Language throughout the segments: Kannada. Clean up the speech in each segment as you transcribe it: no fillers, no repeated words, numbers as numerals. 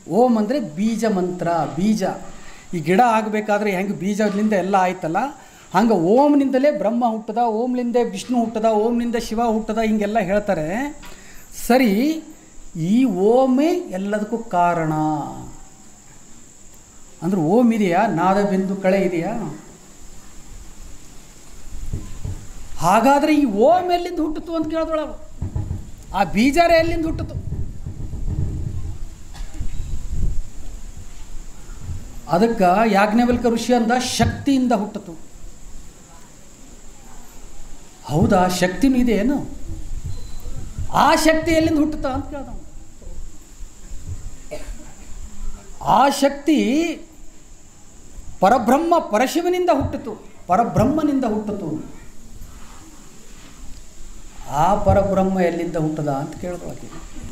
ಓಂ ಅಂದರೆ ಬೀಜ ಮಂತ್ರ. ಬೀಜ ಈ ಗಿಡ ಆಗಬೇಕಾದ್ರೆ ಹೆಂಗೆ ಬೀಜದಿಂದ ಎಲ್ಲ ಆಯ್ತಲ್ಲ, ಹಂಗೆ ಓಂನಿಂದಲೇ ಬ್ರಹ್ಮ ಹುಟ್ಟದ, ಓಂನಿಂದ ವಿಷ್ಣು ಹುಟ್ಟದ, ಓಂನಿಂದ ಶಿವ ಹುಟ್ಟದ, ಹಿಂಗೆಲ್ಲ ಹೇಳ್ತಾರೆ. ಸರಿ, ಈ ಓಮೇ ಎಲ್ಲದಕ್ಕೂ ಕಾರಣ ಅಂದ್ರೆ ಓಂ ಇದೆಯಾ? ನಾದ ಬಿಂದು ಕಳೆ ಇದೆಯಾ? ಹಾಗಾದರೆ ಈ ಓಂ ಎಲ್ಲಿಂದ ಹುಟ್ಟಿತು ಅಂತ ಕೇಳಿದೊಳಗ, ಆ ಬೀಜಾರ ಎಲ್ಲಿಂದ ಹುಟ್ಟಿತು? ಅದಕ್ಕೆ ಯಾಜ್ಞವಲ್ಕ ಋಷಿ ಅಂದ ಶಕ್ತಿಯಿಂದ ಹುಟ್ಟಿತು. ಹೌದಾ, ಶಕ್ತಿನೂ ಇದೆ ಏನು? ಆ ಶಕ್ತಿ ಎಲ್ಲಿಂದ ಹುಟ್ಟುತ್ತಾ ಅಂತ ಕೇಳ್ದ. ಆ ಶಕ್ತಿ ಪರಬ್ರಹ್ಮ ಪರಶಿವನಿಂದ ಹುಟ್ಟಿತು, ಪರಬ್ರಹ್ಮನಿಂದ ಹುಟ್ಟಿತು. ಆ ಪರಬ್ರಹ್ಮ ಎಲ್ಲಿಂದ ಹುಟ್ಟದ ಅಂತ ಕೇಳಿದೊಳಗೆ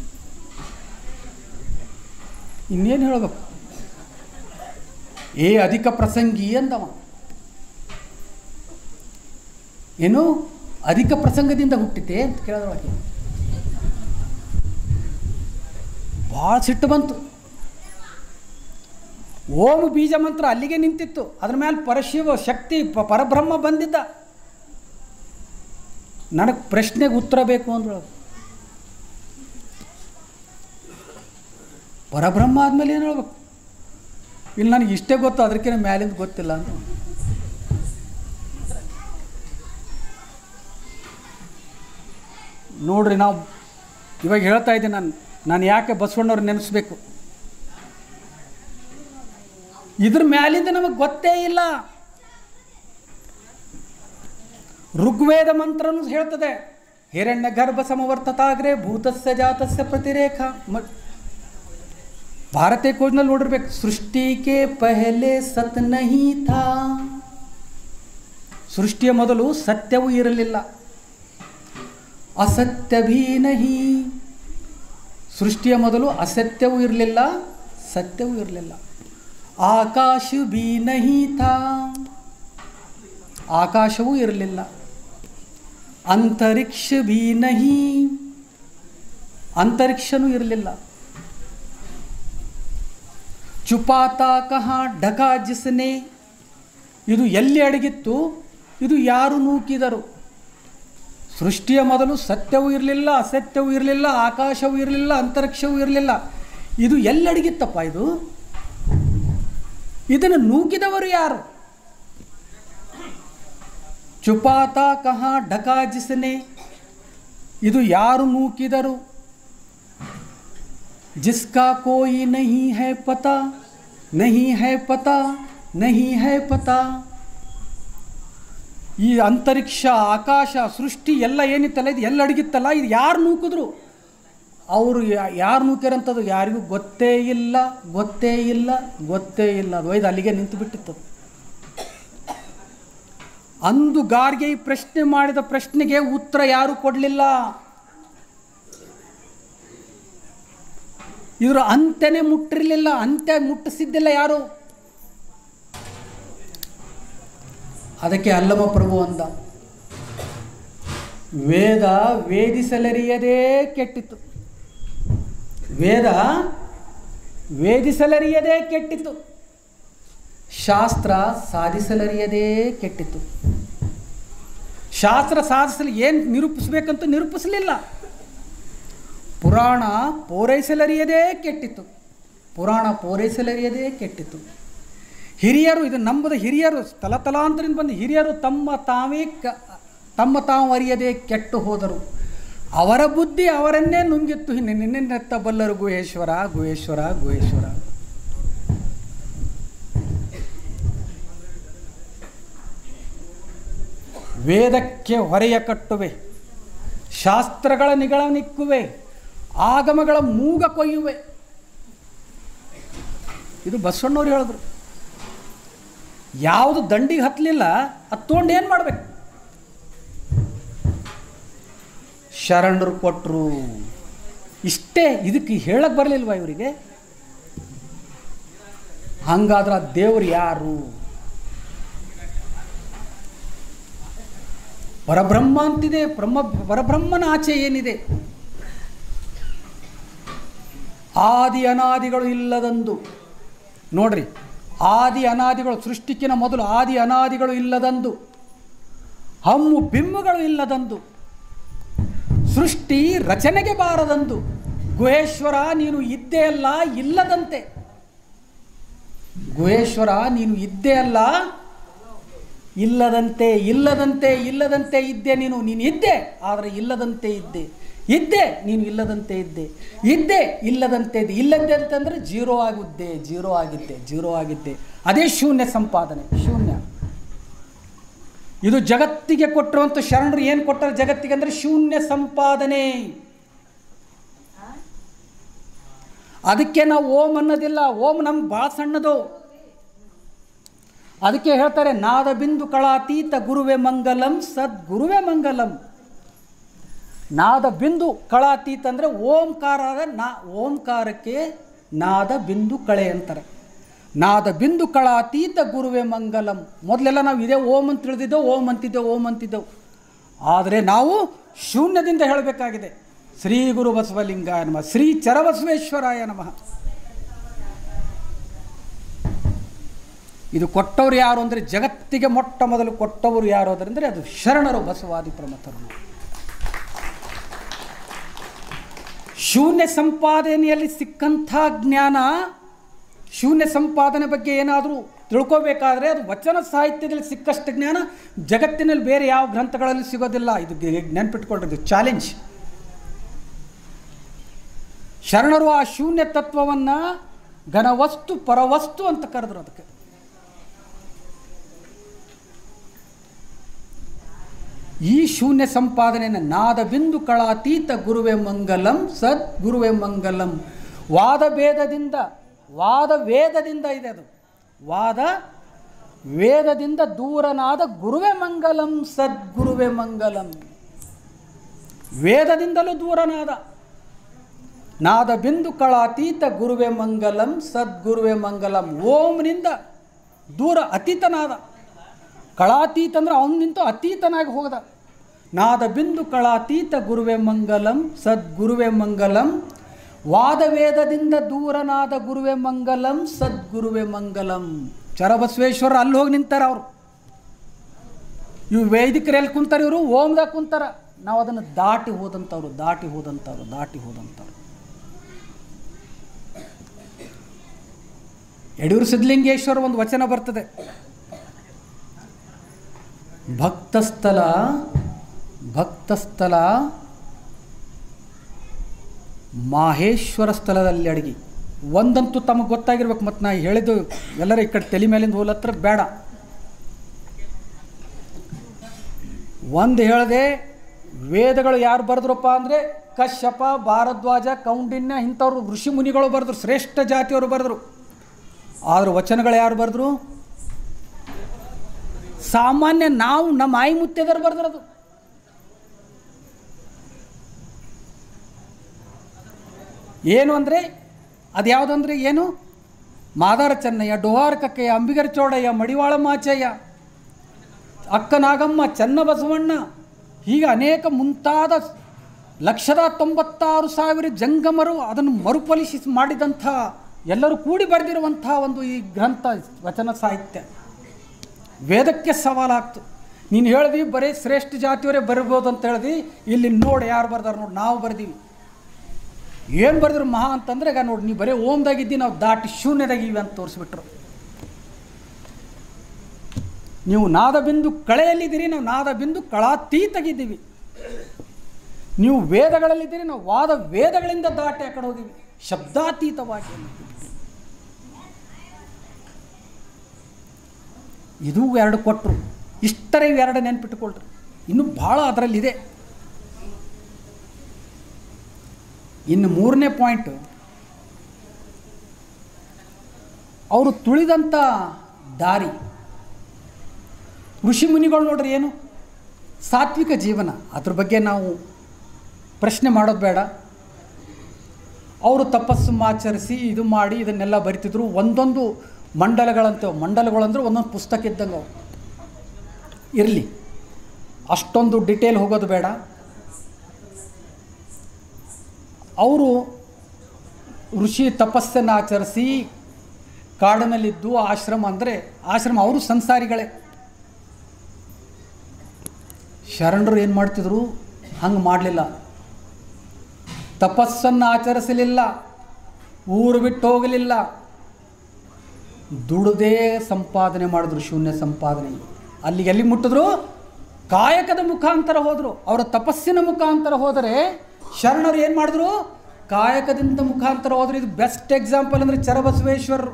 ಇನ್ನೇನು ಹೇಳಬೇಕು? ಅಧಿಕ ಪ್ರಸಂಗಿ ಅಂದವ. ಏನು ಅಧಿಕ ಪ್ರಸಂಗದಿಂದ ಹುಟ್ಟಿತೆ ಅಂತ ಕೇಳಿದೊಳಗೆ ಭಾಳ ಸಿಟ್ಟು ಬಂತು. ಓಂ ಬೀಜ ಮಂತ್ರ ಅಲ್ಲಿಗೆ ನಿಂತಿತ್ತು, ಅದ್ರ ಮೇಲೆ ಪರಶಿವ ಶಕ್ತಿ ಪರಬ್ರಹ್ಮ ಬಂದಿದ್ದ. ನನಗೆ ಪ್ರಶ್ನೆಗೆ ಉತ್ತರ ಬೇಕು ಅಂದ್ರೊಳಗೆ. ಪರಬ್ರಹ್ಮ ಆದಮೇಲೆ ಏನು ಹೇಳ್ಬೇಕು? ಇಲ್ಲಿ ನನಗೆ ಇಷ್ಟೇ ಗೊತ್ತು, ಅದಕ್ಕಿಂತ ಮ್ಯಾಲಿಂದ ಗೊತ್ತಿಲ್ಲ ಅಂತ. ನೋಡ್ರಿ, ನಾವು ಇವಾಗ ಹೇಳ್ತಾ ಇದ್ದೀನಿ, ನಾನು ಯಾಕೆ ಬಸವಣ್ಣವ್ರು ನೆನೆಸ್ಬೇಕು? ಇದ್ರ ಮ್ಯಾಲಿಂದ ನಮಗೆ ಗೊತ್ತೇ ಇಲ್ಲ. ಋಗ್ವೇದ ಮಂತ್ರನೂ ಹೇಳ್ತದೆ, ಹಿರಣ್ಯ ಗರ್ಭ ಸಮವರ್ತತಾಗ್ರೆ ಭೂತಸ್ಯ ಜಾತಸ್ಯ ಪ್ರತಿರೇಖಾ. ಭಾರತೀಯ ಕೋಜ್ನಲ್ಲಿ ನೋಡಿರ್ಬೇಕು, ಸೃಷ್ಟಿಗೆ ಪಹಲೆ ಸತ್ ನಹೀ ಥಾ. ಸೃಷ್ಟಿಯ ಮೊದಲು ಸತ್ಯವೂ ಇರಲಿಲ್ಲ, ಅಸತ್ಯ ಭೀ ನಹಿ. ಸೃಷ್ಟಿಯ ಮೊದಲು ಅಸತ್ಯವೂ ಇರಲಿಲ್ಲ, ಸತ್ಯವೂ ಇರಲಿಲ್ಲ. ಆಕಾಶ ಭೀ ನಹಿ ಥಾ, ಆಕಾಶವೂ ಇರಲಿಲ್ಲ. ಅಂತರಿಕ್ಷ ಭೀ ನಹಿ, ಅಂತರಿಕ್ಷನೂ ಇರಲಿಲ್ಲ. ಚುಪಾತಾ ಕಹಾ ಢಕಾ ಜಿಸ್ನೆ, ಇದು ಎಲ್ಲಿ ಅಡಗಿತ್ತು, ಇದು ಯಾರು ನೂಕಿದರು? ಸೃಷ್ಟಿಯ ಮೊದಲು ಸತ್ಯವೂ ಇರಲಿಲ್ಲ, ಅಸತ್ಯವೂ ಇರಲಿಲ್ಲ, ಆಕಾಶವೂ ಇರಲಿಲ್ಲ, ಅಂತರಿಕ್ಷವೂ ಇರಲಿಲ್ಲ. ಇದು ಎಲ್ಲಿ ಅಡಗಿತ್ತಪ್ಪ? ಇದನ್ನು ನೂಕಿದವರು ಯಾರು? ಚುಪಾತಾ ಕಹಾ ಢಕಾ ಜಿಸ್ನೆ, ಇದು ಯಾರು ನೂಕಿದರು? ಜಿಸ್ಕಾ ಕೋಯಿ ನಹೀ ಹೈ ಪತಾ, ನಹೀ ಹೈ ಪತಾ, ನಹೀ ಹೈ ಪತಾ. ಈ ಅಂತರಿಕ್ಷ, ಆಕಾಶ, ಸೃಷ್ಟಿ ಎಲ್ಲ ಏನಿತ್ತಲ್ಲ, ಇದು ಎಲ್ಲ ಅಡಗಿತ್ತಲ್ಲ, ಇದು ಯಾರು ನೂಕಿದ್ರು? ಅವರು ಯಾರು ನೂಕ್ಯಾರಂಥದ್ದು ಯಾರಿಗೂ ಗೊತ್ತೇ ಇಲ್ಲ, ಗೊತ್ತೇ ಇಲ್ಲ, ಗೊತ್ತೇ ಇಲ್ಲ. ಅದು ಒಯ್ದು ಅಲ್ಲಿಗೆ ನಿಂತು ಬಿಟ್ಟಿತ್ತು. ಅಂದು ಗಾರ್ಗೆ ಈ ಪ್ರಶ್ನೆ ಮಾಡಿದ ಪ್ರಶ್ನೆಗೆ ಉತ್ತರ ಯಾರು ಕೊಡಲಿಲ್ಲ. ಇವರು ಅಂತ್ಯನೇ ಮುಟ್ಟಿರಲಿಲ್ಲ, ಅಂತ್ಯ ಮುಟ್ಟಿಸಿದ್ದಿಲ್ಲ ಯಾರು. ಅದಕ್ಕೆ ಅಲ್ಲಮ ಪ್ರಭು ಅಂದ, ವೇದ ವೇದಿಸಲರಿಯದೇ ಕೆಟ್ಟಿತು. ವೇದ ವೇದಿಸಲರಿಯದೇ ಕೆಟ್ಟಿತು, ಶಾಸ್ತ್ರ ಸಾಧಿಸಲರಿಯದೇ ಕೆಟ್ಟಿತು. ಶಾಸ್ತ್ರ ಸಾಧಿಸಲು ಏನು ನಿರೂಪಿಸಬೇಕಂತ ನಿರೂಪಿಸಲಿಲ್ಲ. ಪುರಾಣ ಪೂರೈಸಲರಿಯದೇ ಕೆಟ್ಟಿತು, ಪುರಾಣ ಪೂರೈಸಲರಿಯದೇ ಕೆಟ್ಟಿತು. ಹಿರಿಯರು, ಇದು ನಂಬದ ಹಿರಿಯರು, ತಲತಲಾಂತರಿಂದ ಬಂದ ಹಿರಿಯರು ತಮ್ಮ ತಾವು ಅರಿಯದೇ ಕೆಟ್ಟು ಹೋದರು. ಅವರ ಬುದ್ಧಿ ಅವರನ್ನೇ ನುಂಗಿತ್ತು. ನಿನ್ನೆತ್ತ ಬಲ್ಲರು ಗುಹೇಶ್ವರ, ಗುಹೇಶ್ವರ, ಗುಹೇಶ್ವರ. ವೇದಕ್ಕೆ ಹೊರೆಯ ಕಟ್ಟುವೆ, ಶಾಸ್ತ್ರಗಳ ನಿಗಳನಿಕ್ಕುವೆ, ಆಗಮಗಳ ಮೂಗ ಕೊಯ್ಯುವೆ. ಇದು ಬಸವಣ್ಣವ್ರು ಹೇಳಿದ್ರು. ಯಾವುದು ದಂಡಿಗೆ ಹತ್ತಲಿಲ್ಲ ಅದು ತೊಗೊಂಡು ಏನು ಮಾಡಬೇಕು? ಶರಣರು ಕೊಟ್ಟರು ಇಷ್ಟೇ. ಇದಕ್ಕೆ ಹೇಳಕ್ಕೆ ಬರಲಿಲ್ವ ಇವರಿಗೆ? ಹಂಗಾದ್ರೆ ಆ ದೇವರು ಯಾರು? ಪರಬ್ರಹ್ಮ ಅಂತಿದೆ. ಪರಬ್ರಹ್ಮನ ಆಚೆ ಏನಿದೆ? ಆದಿ ಅನಾದಿಗಳು ಇಲ್ಲದಂದು. ನೋಡ್ರಿ, ಆದಿ ಅನಾದಿಗಳು, ಸೃಷ್ಟಿಕಿನ ಮೊದಲು ಆದಿ ಅನಾದಿಗಳು ಇಲ್ಲದಂದು, ಹಮ್ಮು ಬಿಮ್ಮುಗಳು ಇಲ್ಲದಂದು, ಸೃಷ್ಟಿ ರಚನೆಗೆ ಬಾರದಂದು. ಗುಹೇಶ್ವರ ನೀನು ಇದ್ದೇ ಅಲ್ಲ ಇಲ್ಲದಂತೆ. ಗುಹೇಶ್ವರ ನೀನು ಇದ್ದೇ ಅಲ್ಲ ಇಲ್ಲದಂತೆ. ಇಲ್ಲದಂತೆ ಇಲ್ಲದಂತೆ ಇದ್ದೆ ನೀನು. ನೀನು ಇದ್ದೆ ಆದರೆ ಇಲ್ಲದಂತೆ ಇದ್ದೆ. ಇದ್ದೆ ನೀನು ಇಲ್ಲದಂತೆ ಇದ್ದೆ. ಇದ್ದೆ ಇಲ್ಲದಂತೆ ಇದ್ದೆ. ಇಲ್ಲದೆ ಅಂತಂದರೆ ಜೀರೋ ಆಗುದ್ದೆ, ಜೀರೋ ಆಗಿದ್ದೆ, ಜೀರೋ ಆಗಿದ್ದೆ. ಅದೇ ಶೂನ್ಯ ಸಂಪಾದನೆ, ಶೂನ್ಯ. ಇದು ಜಗತ್ತಿಗೆ ಕೊಟ್ಟಿರುವಂಥ ಶರಣರು ಏನು ಕೊಟ್ಟರು ಜಗತ್ತಿಗೆ ಅಂದರೆ ಶೂನ್ಯ ಸಂಪಾದನೆ. ಅದಕ್ಕೆ ನಾವು ಓಂ ಅನ್ನೋದಿಲ್ಲ. ಓಂ ನಮ್ಗೆ ಭಾಳ ಸಣ್ಣದು. ಅದಕ್ಕೆ ಹೇಳ್ತಾರೆ ನಾದ ಬಿಂದು ಕಳಾತೀತ ಗುರುವೆ ಮಂಗಲಂ ಸದ್ಗುರುವೆ ಮಂಗಲಂ. ನಾದ ಬಿಂದು ಕಳಾತೀತ ಅಂದರೆ ಓಂಕಾರ. ಓಂಕಾರಕ್ಕೆ ನಾದ ಬಿಂದು ಕಳೆ ಅಂತಾರೆ. ನಾದ ಬಿಂದು ಕಳಾತೀತ ಗುರುವೆ ಮಂಗಲಂ. ಮೊದಲೆಲ್ಲ ನಾವು ಇದೇ ಓಂ ಅಂತ ತಿಳಿದಿದ್ದೆವು, ಓಂ ಅಂತಿದ್ದೆವು, ಓಂ ಅಂತಿದ್ದೆವು. ಆದರೆ ನಾವು ಶೂನ್ಯದಿಂದ ಹೇಳಬೇಕಾಗಿದೆ. ಶ್ರೀ ಗುರು ಬಸವಲಿಂಗಾಯ ನಮಃ, ಶ್ರೀ ಚರಬಸವೇಶ್ವರಾಯ ನಮಃ. ಇದು ಕೊಟ್ಟವರು ಯಾರು ಅಂದರೆ, ಜಗತ್ತಿಗೆ ಮೊಟ್ಟ ಮೊದಲು ಕೊಟ್ಟವರು ಯಾರು ಅದರೆಂದರೆ ಅದು ಶರಣರು, ಬಸವಾದಿ ಪ್ರಮಥರು. ಶೂನ್ಯ ಸಂಪಾದನೆಯಲ್ಲಿ ಸಿಕ್ಕಂಥ ಜ್ಞಾನ, ಶೂನ್ಯ ಸಂಪಾದನೆ ಬಗ್ಗೆ ಏನಾದರೂ ತಿಳ್ಕೋಬೇಕಾದ್ರೆ ಅದು ವಚನ ಸಾಹಿತ್ಯದಲ್ಲಿ ಸಿಕ್ಕಷ್ಟು ಜ್ಞಾನ ಜಗತ್ತಿನಲ್ಲಿ ಬೇರೆ ಯಾವ ಗ್ರಂಥಗಳಲ್ಲಿ ಸಿಗೋದಿಲ್ಲ. ಇದು ನೆನ್ಪಿಟ್ಕೊಳ್ರಿ, ಇದು ಚಾಲೆಂಜ್. ಶರಣರು ಆ ಶೂನ್ಯ ತತ್ವವನ್ನು ಘನವಸ್ತು ಪರವಸ್ತು ಅಂತ ಕರೆದ್ರು. ಅದಕ್ಕೆ ಈ ಶೂನ್ಯ ಸಂಪಾದನೆಯನ್ನು ನಾದ ಬಿಂದು ಕಳಾತೀತ ಗುರುವೆ ಮಂಗಲಂ ಸದ್ಗುರುವೆ ಮಂಗಲಂ. ವಾದ ವೇದದಿಂದ ಇದೆ ಅದು. ವಾದ ವೇದದಿಂದ ದೂರನಾದ ಗುರುವೆ ಮಂಗಲಂ ಸದ್ಗುರುವೆ ಮಂಗಲಂ. ವೇದದಿಂದಲೂ ದೂರನಾದ ನಾದ ಬಿಂದು ಕಳಾತೀತ ಗುರುವೆ ಮಂಗಲಂ ಸದ್ಗುರುವೆ ಮಂಗಲಂ. ಓಂನಿಂದ ದೂರ ಅತೀತನಾದ. ಕಳಾತೀತ ಅಂದರೆ ಅವನಿಂತ ಅತೀತನಾಗಿ ಹೋಗದ. ನಾದ ಬಿಂದು ಕಳಾತೀತ ಗುರುವೆ ಮಂಗಲಂ ಸದ್ಗುರುವೆ ಮಂಗಲಂ. ವಾದವೇದದಿಂದ ದೂರನಾದ ಗುರುವೆ ಮಂಗಲಂ ಸದ್ಗುರುವೆ ಮಂಗಲಂ. ಚರಬಸವೇಶ್ವರ ಅಲ್ಲಿ ಹೋಗಿ ನಿಂತಾರೆ ಅವರು. ಇವು ವೈದಿಕರು ಎಲ್ಲಿ ಕುಂತಾರೆ? ಇವರು ಓಂದಾಗ ಕುಂತಾರ. ನಾವು ಅದನ್ನು ದಾಟಿ ಹೋದಂಥವ್ರು. ಯಡಿಯೂರು ಸಿದ್ಧಲಿಂಗೇಶ್ವರ ಒಂದು ವಚನ ಬರ್ತದೆ, ಭಕ್ತಸ್ಥಲ ಮಾಹೇಶ್ವರ ಸ್ಥಳದಲ್ಲಿ ಅಡಗಿ. ಒಂದಂತೂ ತಮಗೆ ಗೊತ್ತಾಗಿರ್ಬೇಕು. ಮತ್ತು ನಾ ಹೇಳಿದ್ದು ಎಲ್ಲರ ಈ ಕಡೆ ತಲೆ ಮೇಲಿಂದ ಹೋಲತ್ರ ಬೇಡ. ಒಂದು ಹೇಳಿದೆ, ವೇದಗಳು ಯಾರು ಬರೆದ್ರಪ್ಪ ಅಂದರೆ ಕಶ್ಯಪ, ಭಾರದ್ವಾಜ, ಕೌಂಡಿನ್ಯ ಇಂಥವ್ರು ಋಷಿ ಮುನಿಗಳು ಬರೆದ್ರು, ಶ್ರೇಷ್ಠ ಜಾತಿಯವರು ಬರೆದ್ರು. ಆದರೂ ವಚನಗಳು ಯಾರು ಬರೆದ್ರು? ಸಾಮಾನ್ಯ ನಾವು ನಮ್ಮ ಆಯಿ ಮುತ್ತೈದರು ಬರೆದ್ರದು. ಏನು ಅಂದರೆ ಅದು ಯಾವುದಂದರೆ ಏನು? ಮಾದಾರ ಚೆನ್ನಯ್ಯ, ಡೋಹಾರ ಕಕ್ಕಯ್ಯ, ಅಂಬಿಗರ ಚೌಡಯ್ಯ, ಮಡಿವಾಳ ಮಾಚಯ್ಯ, ಅಕ್ಕನಾಗಮ್ಮ, ಚನ್ನಬಸವಣ್ಣ, ಹೀಗೆ ಅನೇಕ ಮುಂತಾದ 196,000 ಜಂಗಮರು ಅದನ್ನು ಮರುಪರಿಶೀಲಿಸಿ ಮಾಡಿದಂಥ ಎಲ್ಲರೂ ಕೂಡಿ ಬರೆದಿರುವಂಥ ಒಂದು ಈ ಗ್ರಂಥ ವಚನ ಸಾಹಿತ್ಯ. ವೇದಕ್ಕೆ ಸವಾಲಾಗ್ತು. ನೀನು ಹೇಳಿದ್ವಿ ಬರೀ ಶ್ರೇಷ್ಠ ಜಾತಿಯವರೇ ಬರಿಬೋದು ಅಂತ ಹೇಳಿದ್ವಿ. ಇಲ್ಲಿ ನೋಡಿ ಯಾರು ಬರ್ದಾರೆ ನೋಡಿ, ನಾವು ಬರ್ದೀವಿ. ಏನು ಬರೆದ್ರು ಮಹಾ ಅಂತಂದರೆ ಈಗ ನೋಡಿ, ನೀವು ಬರೀ ಓಮ್ದಾಗಿದ್ದು ನಾವು ದಾಟಿ ಶೂನ್ಯದಾಗಿವಿ ಅಂತ ತೋರಿಸ್ಬಿಟ್ರು. ನೀವು ನಾದಬಿಂದು ಕಳೆಯಲ್ಲಿದ್ದೀರಿ, ನಾವು ನಾದಬಿಂದು ಕಳಾತೀತಾಗಿದ್ದೀವಿ. ನೀವು ವೇದಗಳಲ್ಲಿದ್ದೀರಿ, ನಾವು ವಾದ ವೇದಗಳಿಂದ ದಾಟಿ ಆ ಕಡೆ ಹೋಗಿವಿ, ಶಬ್ದಾತೀತವಾಗಿ. ಇದು 2 ಕೊಟ್ಟರು. ಇಷ್ಟರ ಇವೆರಡು ನೆನ್ಪಿಟ್ಟುಕೊಳ್ರಿ. ಇನ್ನೂ ಭಾಳ ಅದರಲ್ಲಿದೆ. ಇನ್ನು 3ನೇ ಪಾಯಿಂಟು, ಅವರು ತುಳಿದಂಥ ದಾರಿ. ಋಷಿ ಮುನಿಗಳು ನೋಡ್ರಿ ಏನು ಸಾತ್ವಿಕ ಜೀವನ, ಅದ್ರ ಬಗ್ಗೆ ನಾವು ಪ್ರಶ್ನೆ ಮಾಡೋದು ಬೇಡ. ಅವರು ತಪಸ್ಸು ಆಚರಿಸಿ ಇದು ಮಾಡಿ ಇದನ್ನೆಲ್ಲ ಬರಿತಿದ್ರು. ಒಂದೊಂದು ಮಂಡಲಗಳಂದ್ರೆ ಒಂದೊಂದು ಪುಸ್ತಕ ಇದ್ದಂಗೆ ಅವು. ಇರಲಿ, ಅಷ್ಟೊಂದು ಡಿಟೇಲ್ ಹೋಗೋದು ಬೇಡ. ಅವರು ಋಷಿ ತಪಸ್ಸನ್ನು ಆಚರಿಸಿ ಕಾಡಿನಲ್ಲಿದ್ದು ಆಶ್ರಮ ಅವರು ಸಂಸಾರಿಗಳೇ. ಶರಣರು ಏನು ಮಾಡ್ತಿದ್ರು? ಹಂಗೆ ಮಾಡಲಿಲ್ಲ. ತಪಸ್ಸನ್ನು ಆಚರಿಸಲಿಲ್ಲ, ಊರು ಬಿಟ್ಟು ಹೋಗಲಿಲ್ಲ, ದುಡದೇ ಸಂಪಾದನೆ ಮಾಡಿದ್ರು, ಶೂನ್ಯ ಸಂಪಾದನೆ. ಅಲ್ಲಿಗೆ ಎಲ್ಲಿ ಮುಟ್ಟಿದ್ರು? ಕಾಯಕದ ಮುಖಾಂತರ ಹೋದರು. ಅವರ ತಪಸ್ಸಿನ ಮುಖಾಂತರ ಹೋದರೆ ಶರಣರು ಏನು ಮಾಡಿದ್ರು? ಕಾಯಕದಿಂದ ಮುಖಾಂತರ ಹೋದರು. ಇದು ಬೆಸ್ಟ್ ಎಕ್ಸಾಂಪಲ್ ಅಂದರೆ ಚರಬಸವೇಶ್ವರರು.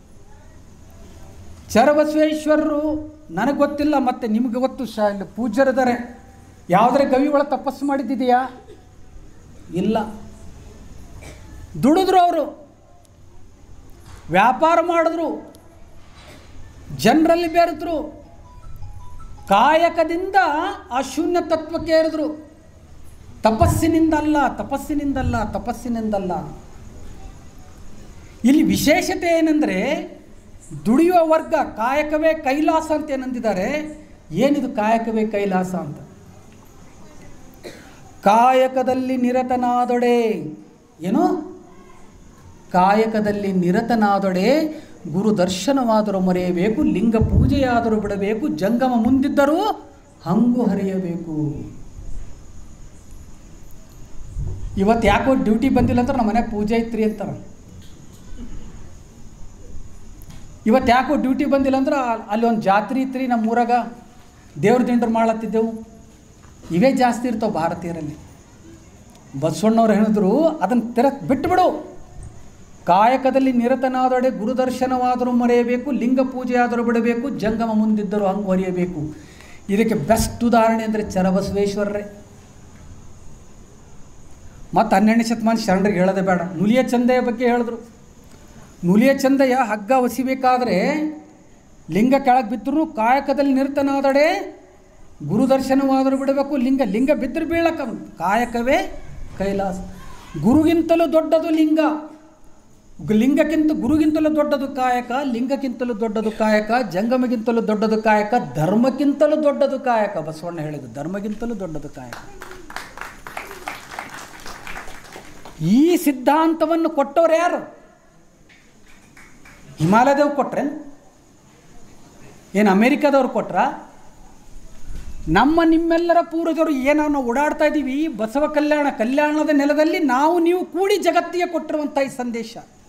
ಚರಬಸವೇಶ್ವರರು ನನಗೆ ಗೊತ್ತಿಲ್ಲ, ಮತ್ತು ನಿಮಗೆ ಗೊತ್ತು, ಇಲ್ಲಿ ಪೂಜ್ಯರಿದ್ದಾರೆ. ಯಾವುದರ ಗವಿ ಒಳಗೆ ತಪಸ್ಸು ಮಾಡಿದ್ದಿದೆಯಾ? ಇಲ್ಲ. ದುಡಿದ್ರು, ಅವರು ವ್ಯಾಪಾರ ಮಾಡಿದ್ರು, ಜನರಲ್ಲಿ ಬೆರೆತರು, ಕಾಯಕದಿಂದ ಆ ಶೂನ್ಯ ತತ್ವಕ್ಕೆ ಏರಿದ್ರು. ತಪಸ್ಸಿನಿಂದಲ್ಲ. ಇಲ್ಲಿ ವಿಶೇಷತೆ ಏನಂದರೆ, ದುಡಿಯುವ ವರ್ಗ ಕಾಯಕವೇ ಕೈಲಾಸ ಅಂತ ಏನಂದಿದ್ದಾರೆ. ಏನಿದು ಕಾಯಕವೇ ಕೈಲಾಸ ಅಂತ? ಕಾಯಕದಲ್ಲಿ ನಿರತನಾದೊಡೆ, ಏನು? ಕಾಯಕದಲ್ಲಿ ನಿರತನಾದೊಡೆ ಗುರು ದರ್ಶನವಾದರೂ ಮರೆಯಬೇಕು, ಲಿಂಗ ಪೂಜೆಯಾದರೂ ಬಿಡಬೇಕು, ಜಂಗಮ ಮುಂದಿದ್ದರೂ ಹಂಗು ಹರಿಯಬೇಕು. ಇವತ್ತು ಯಾಕೋ ಡ್ಯೂಟಿ ಬಂದಿಲ್ಲ ಅಂದ್ರೆ ನಮ್ಮ ಮನೆ ಪೂಜೆ ಐತ್ರಿ ಅಂತಾರೆ. ಇವತ್ತು ಯಾಕೋ ಡ್ಯೂಟಿ ಬಂದಿಲ್ಲ ಅಂದ್ರೆ ಅಲ್ಲಿ ಒಂದು ಜಾತ್ರೆ ಇತ್ರಿ, ನಮ್ಮ ಊರಾಗ ದೇವ್ರ ದಿಂಡ್ರು ಮಾಡತ್ತಿದ್ದೆವು. ಇವೇ ಜಾಸ್ತಿ ಇರ್ತಾವೆ ಭಾರತೀಯರಲ್ಲಿ. ಬಸವಣ್ಣವ್ರು ಹೇಳಿದ್ರು, ಅದನ್ನು ಬಿಟ್ಟುಬಿಡು. ಕಾಯಕದಲ್ಲಿ ನಿರತನಾದೊಡೆ ಗುರುದರ್ಶನವಾದರೂ ಮರೆಯಬೇಕು, ಲಿಂಗ ಪೂಜೆಯಾದರೂ ಬಿಡಬೇಕು, ಜಂಗಮ ಮುಂದಿದ್ದರೂ ಹಂಗೆ ಹೊರೆಯಬೇಕು. ಇದಕ್ಕೆ ಬೆಸ್ಟ್ ಉದಾಹರಣೆ ಅಂದರೆ ಚರಬಸವೇಶ್ವರರೇ. ಮತ್ತು 12ನೇ ಶತಮಾನ ಶರಣರಿಗೆ ಹೇಳೋದೇ ಬೇಡ. ನುಲಿಯ ಚಂದೆಯ ಬಗ್ಗೆ ಹೇಳಿದ್ರು. ನುಲಿಯ ಚಂದೆಯ ಹಗ್ಗ ಒಸಿಬೇಕಾದ್ರೆ ಲಿಂಗ ಕೆಳಗೆ ಬಿದ್ದರೂ ಕಾಯಕದಲ್ಲಿ ನಿರತನಾದೊಡೆ ಗುರುದರ್ಶನವಾದರೂ ಬಿಡಬೇಕು, ಲಿಂಗ ಬಿದ್ದರೆ ಬೀಳಕ್ಕ. ಕಾಯಕವೇ ಕೈಲಾಸ. ಗುರುಗಿಂತಲೂ ದೊಡ್ಡದು ಲಿಂಗ, ಗುರುಗಿಂತಲೂ ದೊಡ್ಡದು ಕಾಯಕ, ಲಿಂಗಕ್ಕಿಂತಲೂ ದೊಡ್ಡದು ಕಾಯಕ, ಜಂಗಮಗಿಂತಲೂ ದೊಡ್ಡದು ಕಾಯಕ, ಧರ್ಮಕ್ಕಿಂತಲೂ ದೊಡ್ಡದು ಕಾಯಕ. ಬಸವಣ್ಣ ಹೇಳಿದ್ದು ಧರ್ಮಕ್ಕಿಂತಲೂ ದೊಡ್ಡದು ಕಾಯಕ. ಈ ಸಿದ್ಧಾಂತವನ್ನು ಕೊಟ್ಟವ್ರು ಯಾರು? ಹಿಮಾಲಯದವ್ರು ಕೊಟ್ರೆ? ಏನು ಅಮೇರಿಕಾದವ್ರು ಕೊಟ್ರ? ನಿಮ್ಮೆಲ್ಲರ ಪೂರ್ವಜರು ಏನೋ ನಾವು ಓಡಾಡ್ತಾ ಇದ್ದೀವಿ, ಬಸವ ಕಲ್ಯಾಣದ ನೆಲದಲ್ಲಿ ನಾವು ನೀವು ಕೂಡಿ ಜಗತ್ತಿಗೆ ಕೊಟ್ಟಿರುವಂಥ ಈ ಸಂದೇಶ.